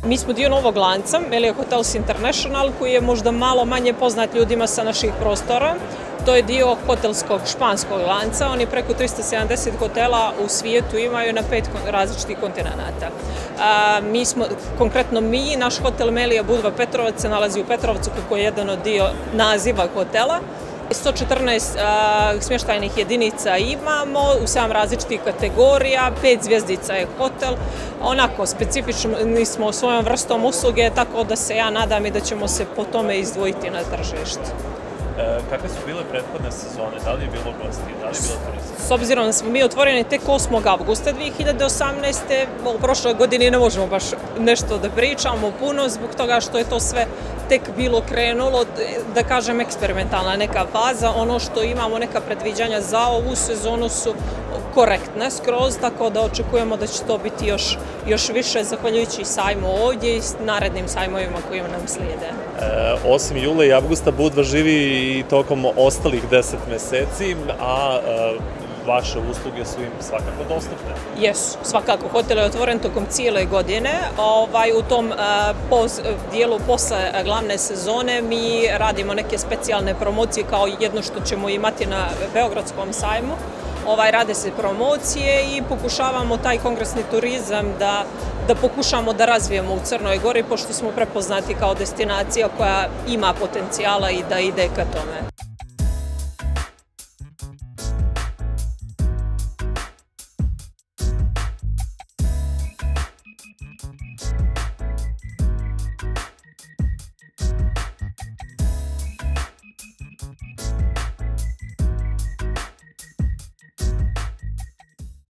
Mi smo dio novog lanca, Melia Hotels International, koji je možda malo manje poznat ljudima sa naših prostora. To je dio hotelskog španskog lanca. Oni preko 370 hotela u svijetu imaju na 5 različitih kontinenata. Konkretno naš hotel Melia Budva Petrovac se nalazi u Petrovcu kako je jedan od dio naziva hotela. 114 smještajnih jedinica imamo u 7 različitih kategorija, 5 zvjezdica je hotel. Onako, specifični smo svojom vrstom usluge, tako da se ja nadam i da ćemo se po tome izdvojiti na tržištu. Kakve su bile prethodne sezone? Da li je bilo gosti? Da li je bilo turista? S obzirom da smo mi otvoreni tek 8. avgusta 2018. U prošloj godini ne možemo baš nešto da pričamo puno zbog toga što je to sve tek bilo krenulo, da kažem, eksperimentalna neka faza. Ono što imamo, neka predviđanja za ovu sezonu su korektne skroz, tako da očekujemo da će to biti još više zahvaljujući sajmu ovdje i narednim sajmovima koji nam slijede. Osim jula i avgusta Budva živi i tokom ostalih 10 meseci, a vaše usluge su im svakako dostupne. Jesu, svakako. Hotel je otvoren tokom cijele godine. U tom dijelu posle glavne sezone mi radimo neke specijalne promocije kao jedno što ćemo imati na Beogradskom sajmu. Rade se promocije i pokušavamo taj kongresni turizam da pokušamo da razvijemo u Crnoj Gori, pošto smo prepoznati kao destinacija koja ima potencijala i da ide ka tome.